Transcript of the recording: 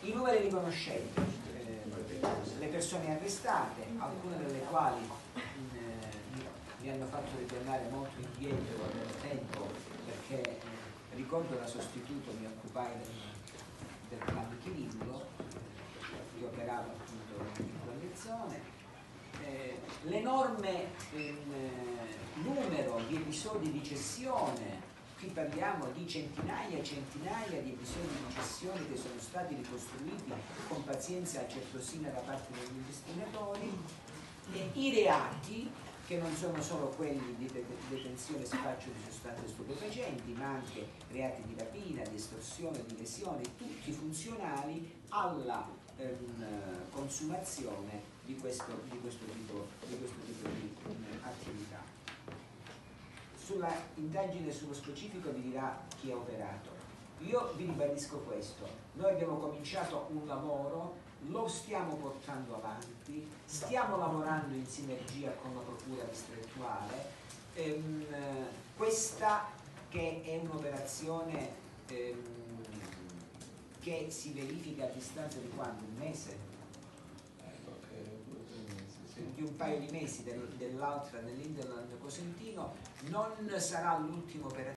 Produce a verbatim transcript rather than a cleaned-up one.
I numeri li conoscete, eh, le persone arrestate, alcune delle quali eh, mi hanno fatto ritornare molto indietro nel tempo, perché eh, ricordo da sostituto mi occupai del, del clan Chirillo, che operava appunto in quelle zone. Eh, l'enorme eh, numero di episodi di cessione, qui parliamo di centinaia e centinaia di episodi di cessione che sono stati ricostruiti con pazienza certosina da parte degli investigatori, e i reati, che non sono solo quelli di detenzione e spaccio di sostanze stupefacenti, ma anche reati di rapina, di estorsione, di lesione, tutti funzionali alla ehm, consumazione di questo, di questo tipo di, questo tipo di um, attività. Sulla indagine sullo specifico vi dirà chi ha operato. Io vi ribadisco questo: noi abbiamo cominciato un lavoro, lo stiamo portando avanti, stiamo lavorando in sinergia con la procura distrettuale. Ehm, questa che è un'operazione ehm, che si verifica a distanza di quanto? Un mese? Di un paio di mesi dell'altra dell'Interland Cosentino, non sarà l'ultimo operazione